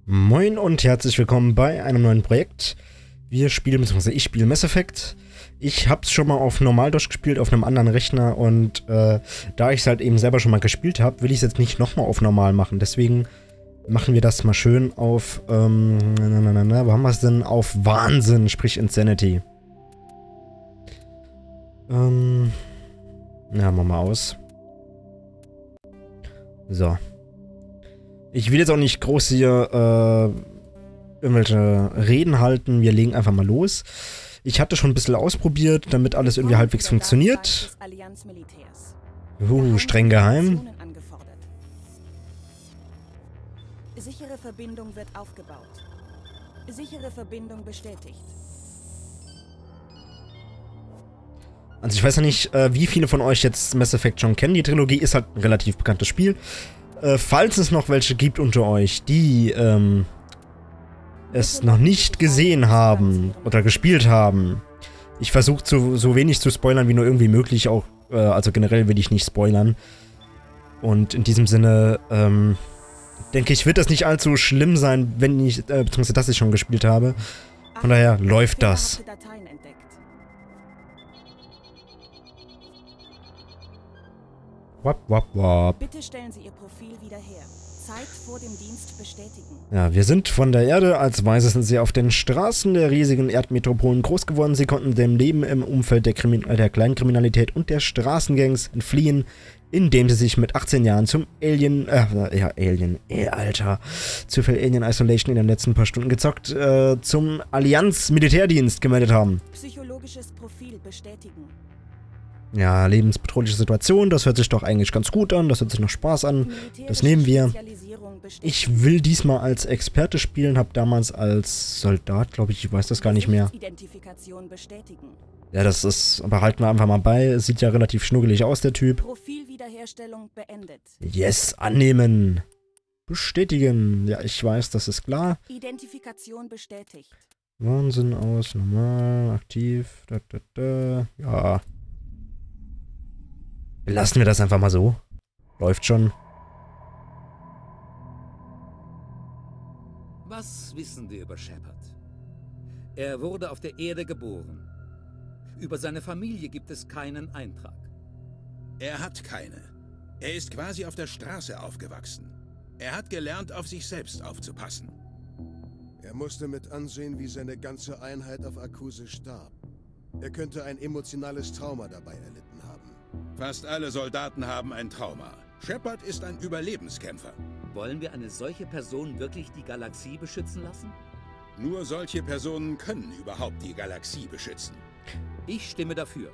Moin und herzlich willkommen bei einem neuen Projekt. Wir spielen, beziehungsweise ich spiele Mass Effect. Ich hab's schon mal auf normal durchgespielt, auf einem anderen Rechner und da ich es halt eben selber schon mal gespielt habe, will ich es jetzt nicht nochmal auf normal machen. Deswegen machen wir das mal schön auf, wo haben wir es denn? Auf Wahnsinn, sprich Insanity. Ja, machen wir mal aus. So. Ich will jetzt auch nicht groß hier irgendwelche Reden halten. Wir legen einfach mal los. Ich hatte schon ein bisschen ausprobiert, damit alles irgendwie halbwegs funktioniert. Streng geheim. Sichere Verbindung wird aufgebaut. Sichere Verbindung bestätigt. Also ich weiß ja nicht, wie viele von euch jetzt Mass Effect schon kennen. Die Trilogie ist halt ein relativ bekanntes Spiel. Falls es noch welche gibt unter euch, die es noch nicht gesehen haben oder gespielt haben, ich versuche so wenig zu spoilern wie nur irgendwie möglich, auch, also generell will ich nicht spoilern. Und in diesem Sinne, denke ich, wird das nicht allzu schlimm sein, wenn ich, beziehungsweise dass ich schon gespielt habe. Von daher läuft das. Wap, wap, wap. Bitte stellen Sie Ihr Profil wieder her. Zeit vor dem Dienst bestätigen. Ja, wir sind von der Erde. Als Weise sind sie auf den Straßen der riesigen Erdmetropolen groß geworden. Sie konnten dem Leben im Umfeld der Kleinkriminalität und der Straßengangs entfliehen, indem sie sich mit 18 Jahren zum zu viel Alien Isolation in den letzten paar Stunden gezockt, zum Allianz-Militärdienst gemeldet haben. Psychologisches Profil bestätigen. Ja, lebensbedrohliche Situation, das hört sich doch eigentlich ganz gut an, das hört sich noch Spaß an, das nehmen wir. Ich will diesmal als Experte spielen, habe damals als Soldat, glaube ich weiß das gar nicht mehr. Ja, das ist, behalten wir einfach mal bei, sieht ja relativ schnuggelig aus, der Typ. Profilwiederherstellung beendet. Yes, annehmen. Bestätigen, ja, ich weiß, das ist klar. Identifikation bestätigt. Wahnsinn aus, normal, aktiv, ja. Lassen wir das einfach mal so. Läuft schon. Was wissen wir über Shepard? Er wurde auf der Erde geboren. Über seine Familie gibt es keinen Eintrag. Er hat keine. Er ist quasi auf der Straße aufgewachsen. Er hat gelernt, auf sich selbst aufzupassen. Er musste mit ansehen, wie seine ganze Einheit auf Akuse starb. Er könnte ein emotionales Trauma dabei erlitten haben. Fast alle Soldaten haben ein Trauma. Shepard ist ein Überlebenskämpfer. Wollen wir eine solche Person wirklich die Galaxie beschützen lassen? Nur solche Personen können überhaupt die Galaxie beschützen. Ich stimme dafür.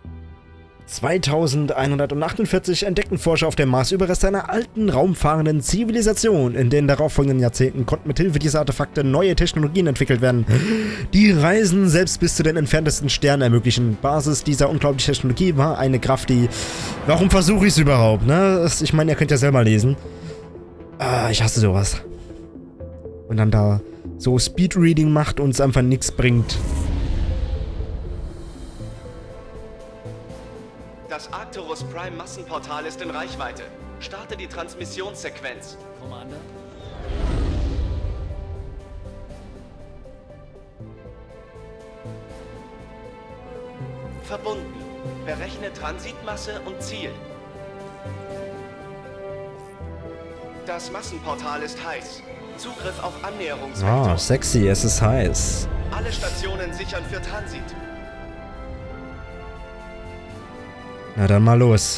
2148 entdeckten Forscher auf dem Mars Überreste einer alten, raumfahrenden Zivilisation. In den darauffolgenden Jahrzehnten konnten mithilfe dieser Artefakte neue Technologien entwickelt werden, die Reisen selbst bis zu den entferntesten Sternen ermöglichen. Basis dieser unglaublichen Technologie war eine Kraft, die... Warum versuche ich es überhaupt, ne? Ich meine, ihr könnt ja selber lesen. Ich hasse sowas. Und dann da so Speedreading macht und es einfach nichts bringt. Das Arcturus Prime Massenportal ist in Reichweite. Starte die Transmissionssequenz. Commander? Verbunden. Berechne Transitmasse und Ziel. Das Massenportal ist heiß. Zugriff auf Annäherungsvektor. Ah, sexy, es ist heiß. Alle Stationen sichern für Transit. Na dann mal los.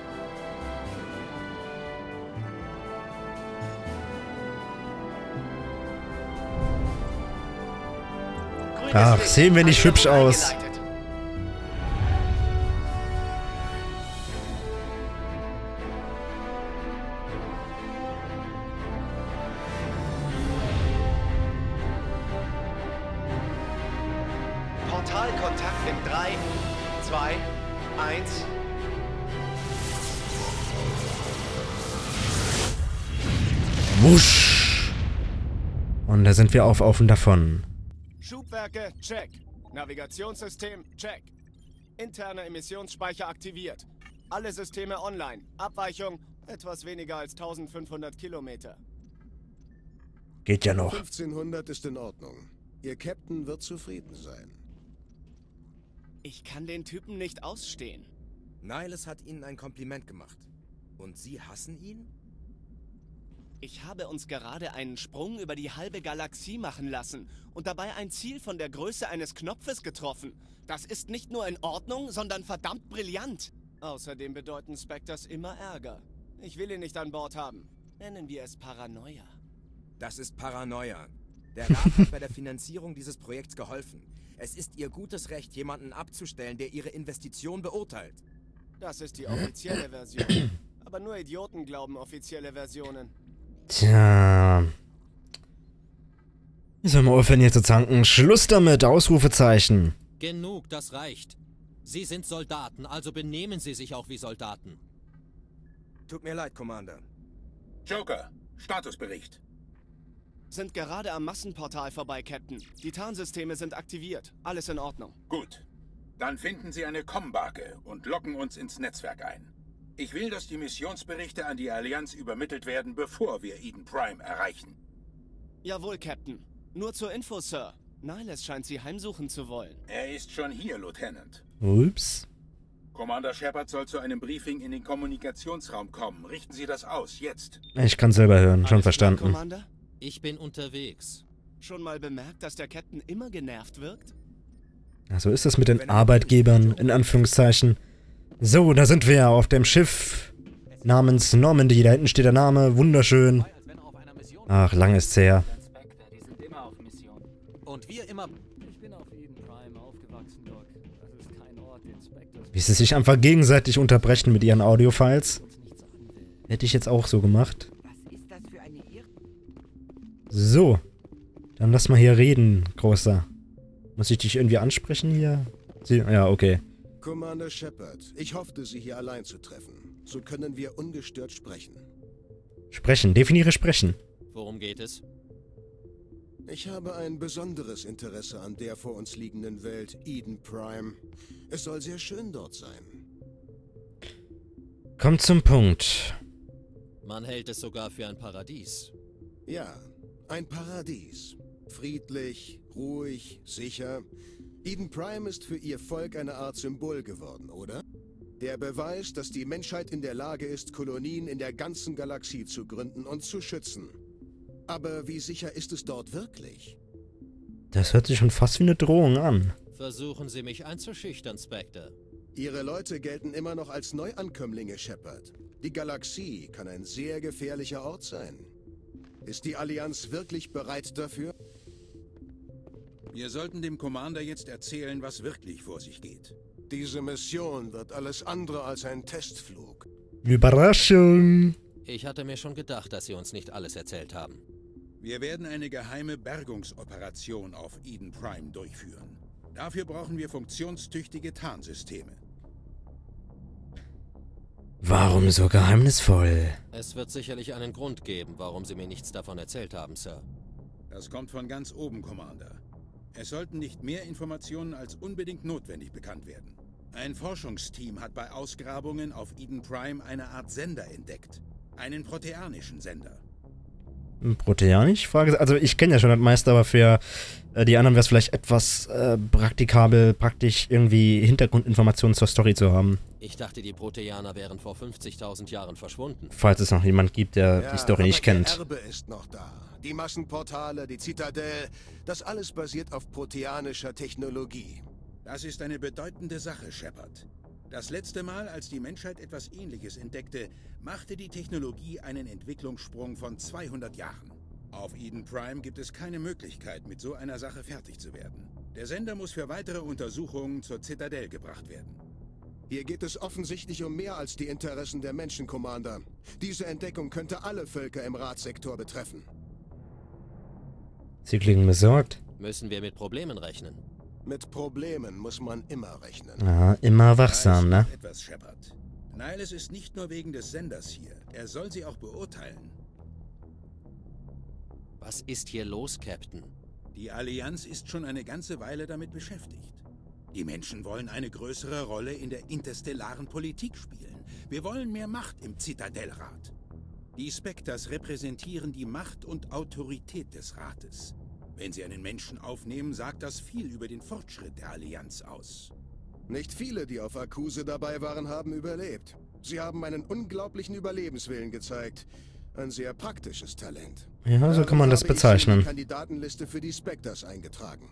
Ach, sehen wir nicht hübsch aus. Portalkontakt in 3, 2, 1... Wusch. Und da sind wir auf und davon. Schubwerke, check. Navigationssystem, check. Interner Emissionsspeicher aktiviert. Alle Systeme online. Abweichung etwas weniger als 1500 Kilometer. Geht ja noch. 1500 ist in Ordnung. Ihr Captain wird zufrieden sein. Ich kann den Typen nicht ausstehen. Niles hat Ihnen ein Kompliment gemacht. Und Sie hassen ihn? Ich habe uns gerade einen Sprung über die halbe Galaxie machen lassen und dabei ein Ziel von der Größe eines Knopfes getroffen. Das ist nicht nur in Ordnung, sondern verdammt brillant. Außerdem bedeuten Spectres immer Ärger. Ich will ihn nicht an Bord haben. Nennen wir es Paranoia. Das ist Paranoia. Der Rat hat bei der Finanzierung dieses Projekts geholfen. Es ist Ihr gutes Recht, jemanden abzustellen, der Ihre Investition beurteilt. Das ist die offizielle Version. Aber nur Idioten glauben offizielle Versionen. Tja. Ich soll mal aufhören hier zu zanken. Schluss damit, Ausrufezeichen. Genug, das reicht. Sie sind Soldaten, also benehmen Sie sich auch wie Soldaten. Tut mir leid, Commander. Joker, Statusbericht. Sind gerade am Massenportal vorbei, Captain. Die Tarnsysteme sind aktiviert. Alles in Ordnung. Gut. Dann finden Sie eine Kommbarke und locken uns ins Netzwerk ein. Ich will, dass die Missionsberichte an die Allianz übermittelt werden, bevor wir Eden Prime erreichen. Jawohl, Captain. Nur zur Info, Sir. Niles scheint Sie heimsuchen zu wollen. Er ist schon hier, Lieutenant. Ups. Commander Shepard soll zu einem Briefing in den Kommunikationsraum kommen. Richten Sie das aus, jetzt. Ich kann selber hören, schon Alles verstanden. klar, Commander? Ich bin unterwegs. Schon mal bemerkt, dass der Captain immer genervt wirkt? Ja, so ist es mit den Arbeitgebern, in Anführungszeichen. So, da sind wir auf dem Schiff namens Normandy. Da hinten steht der Name, wunderschön. Ach, lang ist's her. Und wir immer... Ich bin auf Eden Prime aufgewachsen, Doc. Das ist kein Ort, den Spectres... Wie sie sich einfach gegenseitig unterbrechen mit ihren Audiofiles. Hätte ich jetzt auch so gemacht. So. Dann lass mal hier reden, Großer. Muss ich dich irgendwie ansprechen hier? Ja, okay. Commander Shepard, ich hoffte, Sie hier allein zu treffen. So können wir ungestört sprechen. Sprechen, definiere sprechen. Worum geht es? Ich habe ein besonderes Interesse an der vor uns liegenden Welt, Eden Prime. Es soll sehr schön dort sein. Kommt zum Punkt. Man hält es sogar für ein Paradies. Ja, ein Paradies. Friedlich, ruhig, sicher. Eden Prime ist für ihr Volk eine Art Symbol geworden, oder? Der Beweis, dass die Menschheit in der Lage ist, Kolonien in der ganzen Galaxie zu gründen und zu schützen. Aber wie sicher ist es dort wirklich? Das hört sich schon fast wie eine Drohung an. Versuchen Sie mich einzuschüchtern, Spectre. Ihre Leute gelten immer noch als Neuankömmlinge, Shepard. Die Galaxie kann ein sehr gefährlicher Ort sein. Ist die Allianz wirklich bereit dafür? Wir sollten dem Commander jetzt erzählen, was wirklich vor sich geht. Diese Mission wird alles andere als ein Testflug. Überraschung. Ich hatte mir schon gedacht, dass Sie uns nicht alles erzählt haben. Wir werden eine geheime Bergungsoperation auf Eden Prime durchführen. Dafür brauchen wir funktionstüchtige Tarnsysteme. Warum so geheimnisvoll? Es wird sicherlich einen Grund geben, warum Sie mir nichts davon erzählt haben, Sir. Das kommt von ganz oben, Commander. Es sollten nicht mehr Informationen als unbedingt notwendig bekannt werden. Ein Forschungsteam hat bei Ausgrabungen auf Eden Prime eine Art Sender entdeckt. Einen proteanischen Sender. Proteanisch? Also ich kenne ja schon das meiste, aber für die anderen wäre es vielleicht etwas praktisch irgendwie Hintergrundinformationen zur Story zu haben. Ich dachte, die Proteaner wären vor 50.000 Jahren verschwunden. Falls es noch jemand gibt, der die Story nicht kennt. Der Erbe ist noch da. Die Massenportale, die Zitadelle, das alles basiert auf proteanischer Technologie. Das ist eine bedeutende Sache, Shepard. Das letzte Mal, als die Menschheit etwas Ähnliches entdeckte, machte die Technologie einen Entwicklungssprung von 200 Jahren. Auf Eden Prime gibt es keine Möglichkeit, mit so einer Sache fertig zu werden. Der Sender muss für weitere Untersuchungen zur Zitadelle gebracht werden. Hier geht es offensichtlich um mehr als die Interessen der Menschen, Commander. Diese Entdeckung könnte alle Völker im Radsektor betreffen. Sie klingen besorgt. Müssen wir mit Problemen rechnen? Mit Problemen muss man immer rechnen. Ja, immer wachsam, ne? Etwas, Shepard. Niles ist nicht nur wegen des Senders hier. Er soll sie auch beurteilen. Was ist hier los, Captain? Die Allianz ist schon eine ganze Weile damit beschäftigt. Die Menschen wollen eine größere Rolle in der interstellaren Politik spielen. Wir wollen mehr Macht im Zitadellrat. Die Spectres repräsentieren die Macht und Autorität des Rates. Wenn sie einen Menschen aufnehmen, sagt das viel über den Fortschritt der Allianz aus. Nicht viele, die auf Akuse dabei waren, haben überlebt. Sie haben einen unglaublichen Überlebenswillen gezeigt. Ein sehr praktisches Talent. Ja, so kann man das bezeichnen. Ich habe die Kandidatenliste für die Spectres eingetragen.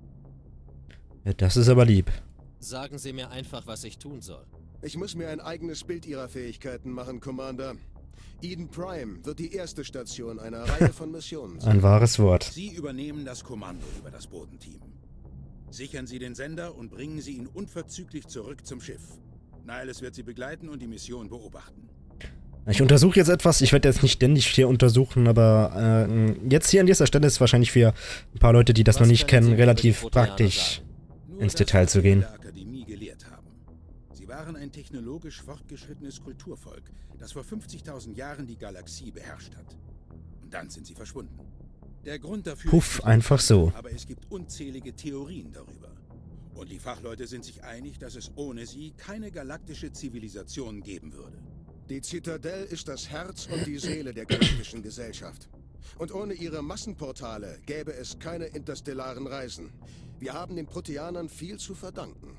Ja, das ist aber lieb. Sagen Sie mir einfach, was ich tun soll. Ich muss mir ein eigenes Bild Ihrer Fähigkeiten machen, Commander. Eden Prime wird die erste Station einer Reihe von Missionen sein. Ein wahres Wort. Sie übernehmen das Kommando über das Bodenteam. Sichern Sie den Sender und bringen Sie ihn unverzüglich zurück zum Schiff. Niles wird Sie begleiten und die Mission beobachten. Ich untersuche jetzt etwas. Ich werde jetzt nicht ständig hier untersuchen, aber jetzt hier an dieser Stelle ist wahrscheinlich für ein paar Leute, die das noch nicht kennen, relativ praktisch ins Detail zu gehen. Der Akademie gelehrt haben. Sie waren ein technologisch fortgeschrittenes Kulturvolk, das vor 50.000 Jahren die Galaxie beherrscht hat. Und dann sind sie verschwunden. Der Grund dafür Puff, einfach so. Aber es gibt unzählige Theorien darüber. Und die Fachleute sind sich einig, dass es ohne sie keine galaktische Zivilisation geben würde. Die Zitadelle ist das Herz und die Seele der galaktischen Gesellschaft. Und ohne ihre Massenportale gäbe es keine interstellaren Reisen. Wir haben den Proteanern viel zu verdanken.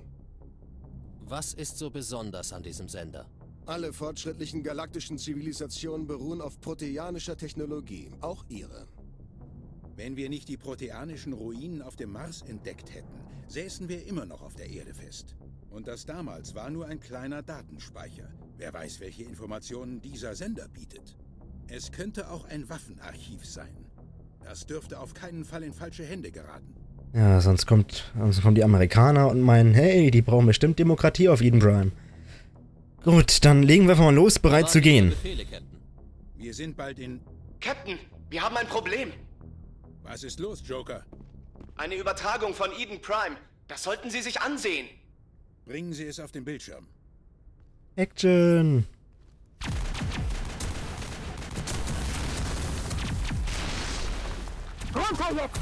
Was ist so besonders an diesem Sender? Alle fortschrittlichen galaktischen Zivilisationen beruhen auf proteanischer Technologie, auch ihre. Wenn wir nicht die proteanischen Ruinen auf dem Mars entdeckt hätten, säßen wir immer noch auf der Erde fest. Und das damals war nur ein kleiner Datenspeicher. Wer weiß, welche Informationen dieser Sender bietet. Es könnte auch ein Waffenarchiv sein. Das dürfte auf keinen Fall in falsche Hände geraten. Ja, sonst kommen die Amerikaner und meinen, hey, die brauchen bestimmt Demokratie auf Eden Prime. Gut, dann legen wir einfach mal los, bereit zu gehen. Wir sind bald in... Captain, wir haben ein Problem. Was ist los, Joker? Eine Übertragung von Eden Prime. Das sollten Sie sich ansehen. Bringen Sie es auf den Bildschirm. Action! Runter jetzt!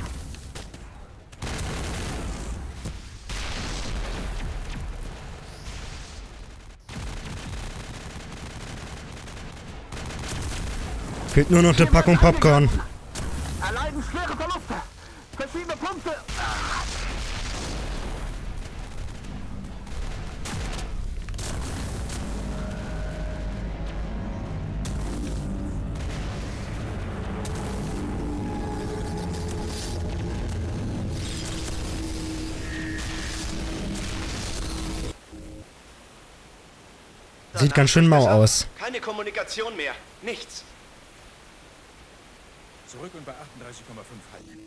Fehlt nur noch eine Packung Popcorn. Erleiden schwere Verluste. Verschiedene Punkte. Sieht ganz schön mau aus. Keine Kommunikation mehr. Nichts. Zurück und bei 38,5 halten.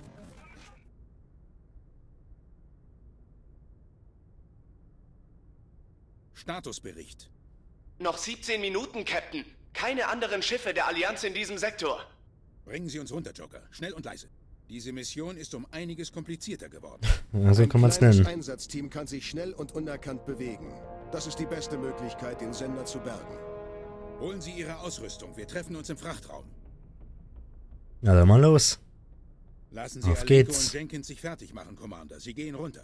Statusbericht. Noch 17 Minuten, Captain. Keine anderen Schiffe der Allianz in diesem Sektor. Bringen Sie uns runter, Joker. Schnell und leise. Diese Mission ist um einiges komplizierter geworden. Ja, so kann man es nennen. Ein Einsatzteam kann sich schnell und unerkannt bewegen. Das ist die beste Möglichkeit, den Sender zu bergen. Holen Sie Ihre Ausrüstung. Wir treffen uns im Frachtraum. Na dann mal los. Lassen Sie Auf Aliko geht's. und Jenkins sich fertig machen, Commander. Sie gehen runter.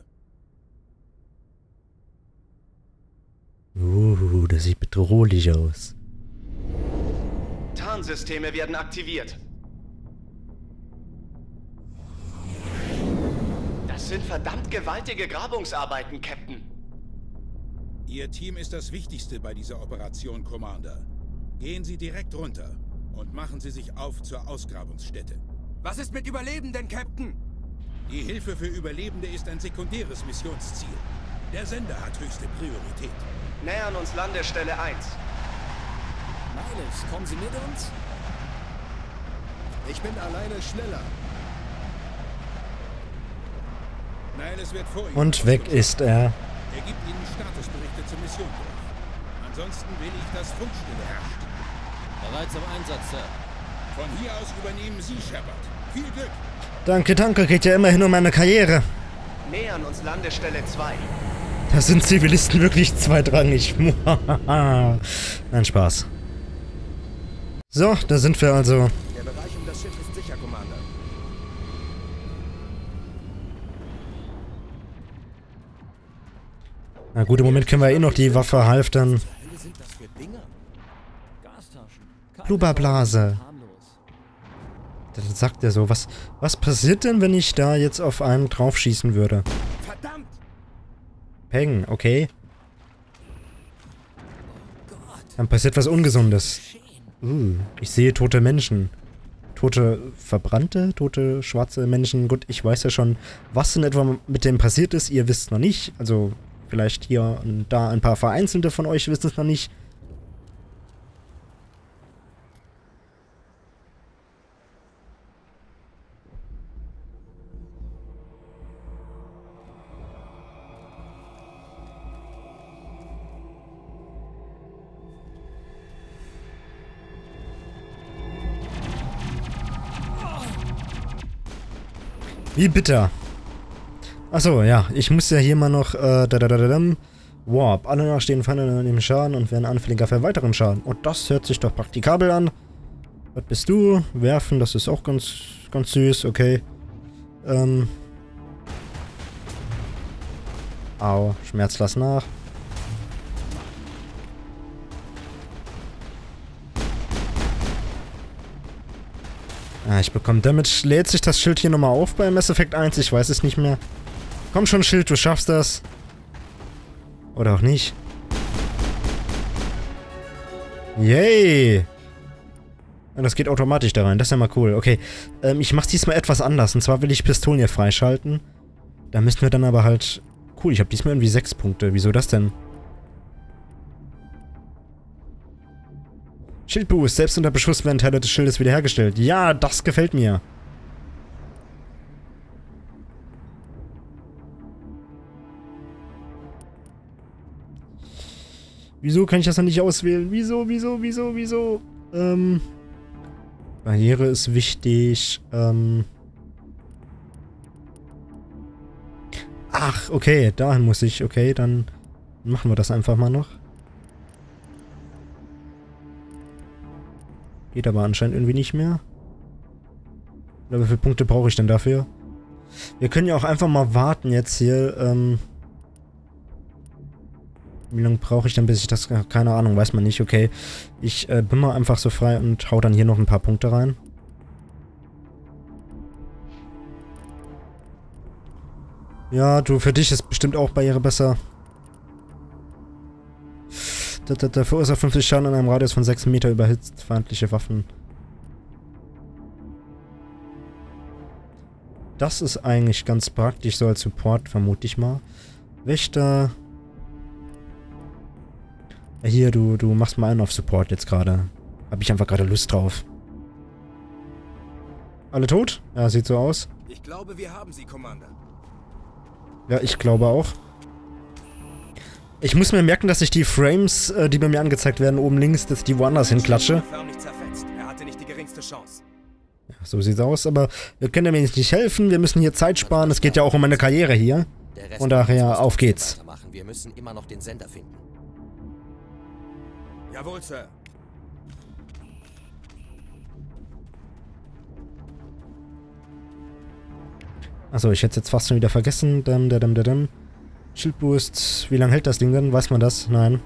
Das sieht bedrohlich aus. Tarnsysteme werden aktiviert. Das sind verdammt gewaltige Grabungsarbeiten, Captain. Ihr Team ist das Wichtigste bei dieser Operation, Commander. Gehen Sie direkt runter und machen Sie sich auf zur Ausgrabungsstätte. Was ist mit Überlebenden, Captain? Die Hilfe für Überlebende ist ein sekundäres Missionsziel. Der Sender hat höchste Priorität. Nähern uns Landestelle 1. Niles, kommen Sie mit uns? Ich bin alleine schneller. Niles wird vor Ihnen. Und weg ist er. Er gibt Ihnen Statusberichte zur Mission durch. Ansonsten will ich, dass Funkstille herrscht. Bereit zum Einsatz, Sir. Von hier aus übernehmen Sie, Shepard. Viel Glück. Danke, danke, geht ja immerhin um meine Karriere. Nähern uns Landestelle 2. Das sind Zivilisten wirklich zweitrangig. Nein, Spaß. So, da sind wir also. Der Bereich um das Schiff ist sicher, Commander. Na gut, im Moment können wir eh noch die Waffe halftern. Gastaschen. Blubberblase. Das sagt er so. Was passiert denn, wenn ich da jetzt auf einen draufschießen würde? Verdammt! Peng, okay. Dann passiert was Ungesundes. Ich sehe tote Menschen. Tote verbrannte, tote schwarze Menschen. Gut, ich weiß ja schon, was in etwa mit dem passiert ist. Ihr wisst noch nicht. Also vielleicht hier und da ein paar Vereinzelte von euch wissen es noch nicht. Wie bitter. Achso, ja. Ich muss ja hier mal noch, Warp. Alle nachstehenden Feinde nehmen Schaden und werden anfälliger für weiteren Schaden. Und das hört sich doch praktikabel an. Was bist du? Werfen, das ist auch ganz süß, okay. Au, Schmerz lass nach. Ich bekomme Damage. Lädt sich das Schild hier nochmal auf bei Mass Effect 1? Ich weiß es nicht mehr. Komm schon, Schild, du schaffst das. Oder auch nicht. Yay! Und das geht automatisch da rein. Das ist ja mal cool. Okay, ich mach's diesmal etwas anders. Und zwar will ich Pistolen hier freischalten. Da müssten wir dann aber halt... Cool, ich habe diesmal irgendwie 6 Punkte. Wieso das denn? Schildboost. Selbst unter Beschuss werden Teile des Schildes wiederhergestellt. Ja, das gefällt mir. Wieso kann ich das noch nicht auswählen? Wieso? Barriere ist wichtig. Ach, okay, dahin muss ich. Okay, dann machen wir das einfach mal noch. Geht aber anscheinend irgendwie nicht mehr. Oder wie viele Punkte brauche ich denn dafür? Wir können ja auch einfach mal warten jetzt hier. Wie lange brauche ich denn, bis ich das... Keine Ahnung, weiß man nicht. Okay, ich bin mal einfach so frei und hau dann hier noch ein paar Punkte rein. Ja, du, für dich ist bestimmt auch Barriere besser. Der verursacht 50 Schaden in einem Radius von 6 Meter, überhitzt feindliche Waffen. Das ist eigentlich ganz praktisch, so als Support, vermute ich mal. Wächter. Ja, hier, du machst mal einen auf Support jetzt gerade. Hab ich einfach gerade Lust drauf. Alle tot? Ja, sieht so aus. Ich glaube, wir haben sie, Commander. Ja, ich glaube auch. Ich muss mir merken, dass ich die Frames, die bei mir angezeigt werden, oben links, dass ich die woanders hinklatsche. Er hatte nicht die geringste Chance. Ja, so sieht's aus, aber wir können mir jetzt nicht helfen, wir müssen hier Zeit sparen, es geht ja auch um meine Karriere hier. Und daher, auf geht's. Wir müssen immer noch den Sender finden. Jawohl, Sir. Achso, ich hätte es jetzt fast schon wieder vergessen. Schildboost. Wie lange hält das Ding denn? Weiß man das? Nein.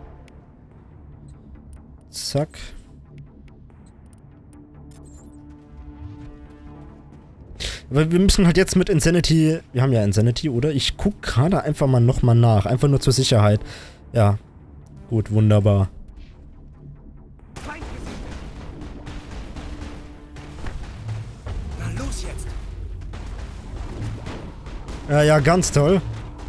Zack. Aber wir müssen halt jetzt mit Insanity... Wir haben ja Insanity, oder? Ich gucke gerade einfach mal nochmal nach. Einfach nur zur Sicherheit. Ja. Gut, wunderbar. Na los jetzt! Ja, ganz toll.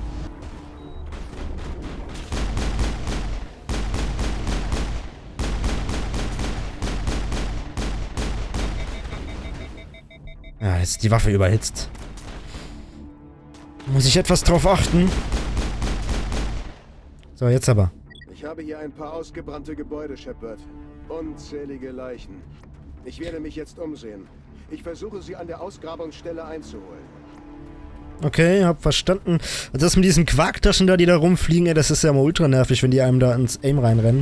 Ja, jetzt ist die Waffe überhitzt. Muss ich etwas drauf achten? So, jetzt aber. Ich habe hier ein paar ausgebrannte Gebäude, Shepard. Unzählige Leichen. Ich werde mich jetzt umsehen. Ich versuche, sie an der Ausgrabungsstelle einzuholen. Okay, hab verstanden. Also das mit diesen Quarktaschen da, die da rumfliegen, ey, das ist ja mal ultra nervig, wenn die einem da ins Aim reinrennen.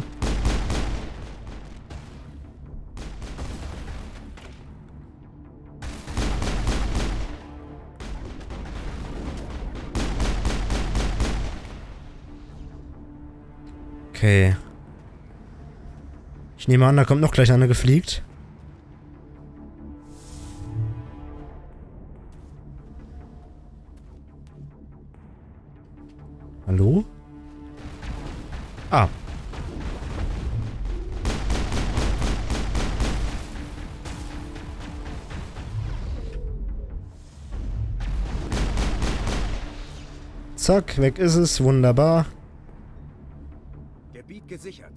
Okay. Ich nehme an, da kommt noch gleich einer gefliegt. Hallo? Ah. Zack, weg ist es. Wunderbar. Gebiet gesichert.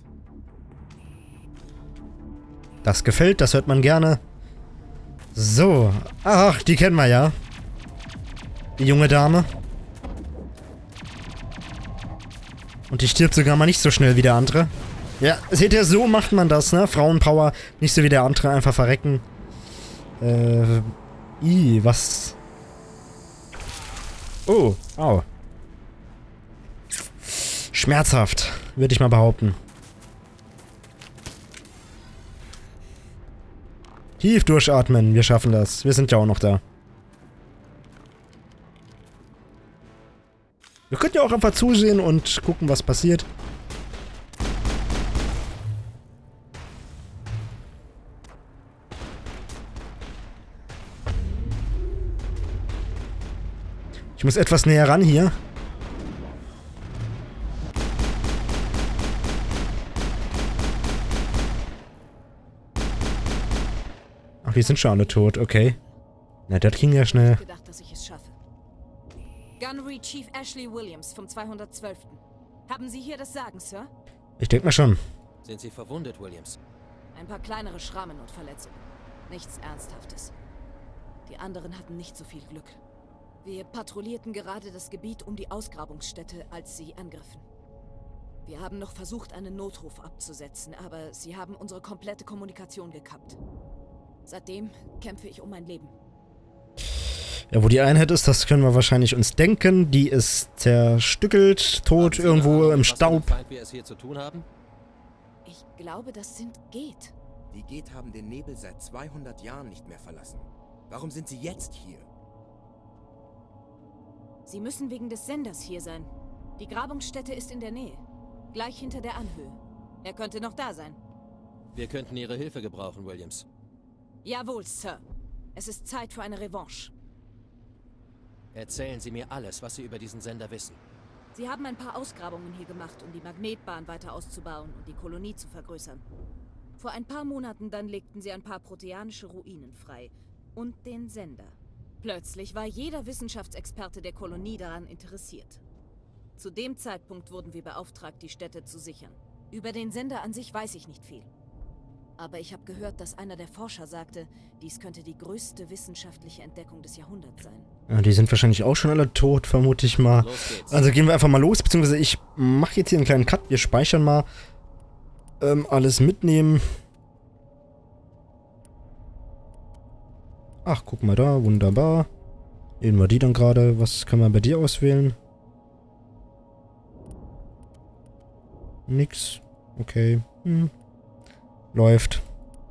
Das gefällt, das hört man gerne. So. Ach, die kennen wir ja. Die junge Dame. Und die stirbt sogar mal nicht so schnell wie der andere. Ja, seht ihr, so macht man das, ne? Frauenpower, nicht so wie der andere, einfach verrecken. Was? Oh, au. Schmerzhaft, würde ich mal behaupten. Tief durchatmen, wir schaffen das. Wir sind ja auch noch da. Wir könnten ja auch einfach zusehen und gucken, was passiert. Ich muss etwas näher ran hier. Ach, die sind schon alle tot, okay. Na, das ging ja schnell. Gedacht, dass ich es schaffe. Gunnery Chief Ashley Williams vom 212. Haben Sie hier das Sagen, Sir? Ich denke mal schon. Sind Sie verwundet, Williams? Ein paar kleinere Schrammen und Verletzungen. Nichts Ernsthaftes. Die anderen hatten nicht so viel Glück. Wir patrouillierten gerade das Gebiet um die Ausgrabungsstätte, als sie angriffen. Wir haben noch versucht, einen Notruf abzusetzen, aber sie haben unsere komplette Kommunikation gekappt. Seitdem kämpfe ich um mein Leben. Ja, wo die Einheit ist, das können wir wahrscheinlich uns denken. Die ist zerstückelt, tot, irgendwo im Staub. Wir es hier zu tun haben? Ich glaube, das sind Geth. Die Geth haben den Nebel seit 200 Jahren nicht mehr verlassen. Warum sind sie jetzt hier? Sie müssen wegen des Senders hier sein. Die Grabungsstätte ist in der Nähe. Gleich hinter der Anhöhe. Er könnte noch da sein. Wir könnten Ihre Hilfe gebrauchen, Williams. Jawohl, Sir. Es ist Zeit für eine Revanche. Erzählen Sie mir alles, was Sie über diesen Sender wissen. Sie haben ein paar Ausgrabungen hier gemacht, um die Magnetbahn weiter auszubauen und die Kolonie zu vergrößern. Vor ein paar Monaten dann legten sie ein paar proteanische Ruinen frei. Und den Sender. Plötzlich war jeder Wissenschaftsexperte der Kolonie daran interessiert. Zu dem Zeitpunkt wurden wir beauftragt, die Stätte zu sichern. Über den Sender an sich weiß ich nicht viel. Aber ich habe gehört, dass einer der Forscher sagte, dies könnte die größte wissenschaftliche Entdeckung des Jahrhunderts sein. Ja, die sind wahrscheinlich auch schon alle tot, vermute ich mal. Also gehen wir einfach mal los, beziehungsweise ich mache jetzt hier einen kleinen Cut. Wir speichern mal. Alles mitnehmen. Ach, guck mal da, wunderbar. Nehmen wir die dann gerade. Was können wir bei dir auswählen? Nix. Okay. Läuft.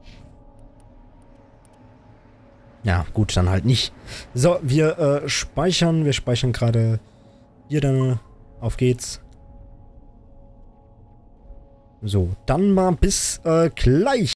Ja, gut, dann halt nicht. So, wir speichern. Wir speichern gerade hier dann. Auf geht's. So, dann mal bis gleich.